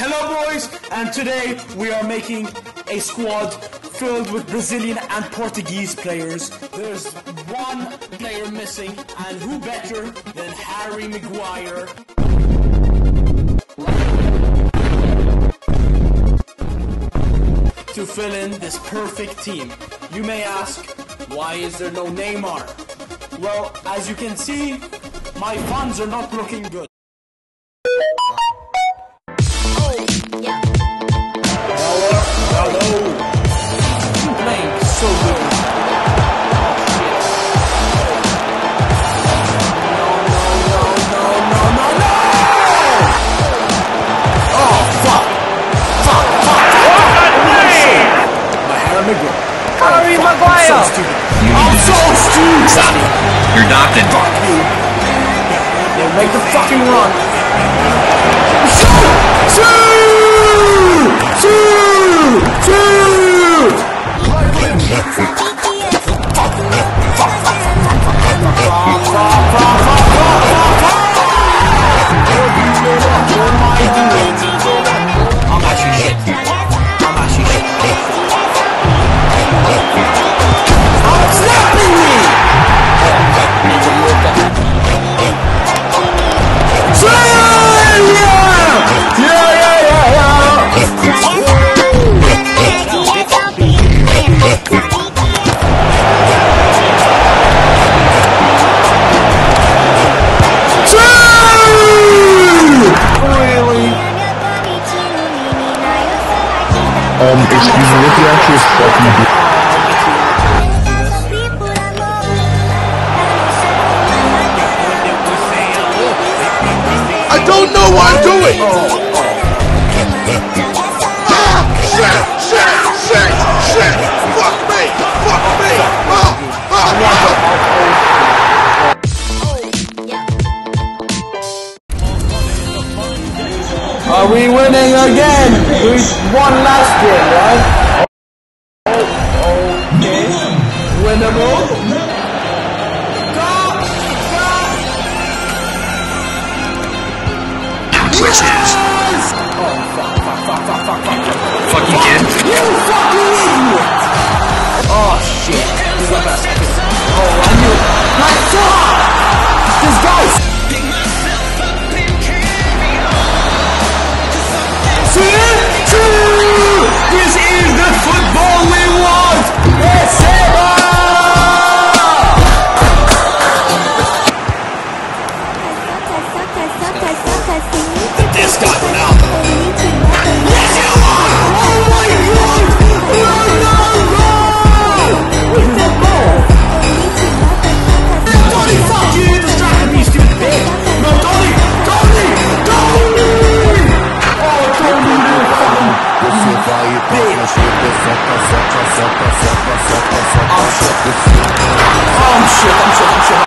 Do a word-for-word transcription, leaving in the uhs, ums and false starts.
Hello boys, and today we are making a squad filled with Brazilian and Portuguese players. There's one player missing, and who better than Harry Maguire? To fill in this perfect team. You may ask, why is there no Neymar? Well, as you can see, my funds are not looking good. Harry Maguire! I'm so stupid. I'm so stupid! Stop! You're knocked in. Fuck you. Yeah, make the fucking run. Shoot! Shoot! Shoot! Shoot! I'm actually shit. I'm actually shit. Stop slapping me! Yeah! Yeah, yeah, yeah, yeah! Um, excuse me, what the actual fuck you do? I don't know what I'm doing! Ah! Shit! Shit! Shit! Shit! Fuck me! Fuck me! Ah! Ah! Are we winning again? We won last game, right? Oh, okay. Winnable. Go! Go! Twitches. Oh, fuck, fuck, fuck, fuck, fuck, fuck. Fucking kid. You fucking idiot! Oh, shit. This is the best. Oh, I knew it. My God! This guy's... This is the football we want! Yes, this guy now. Yes, you are! Oh my God! No, no, no! Where's the ball? Tony, fuck you! You're distracting me, stupid bitch! No, Tony! Tony! Tony! Oh, Tony, you fucking... Oh shit, I'm shit, I'm shit, I'm shit.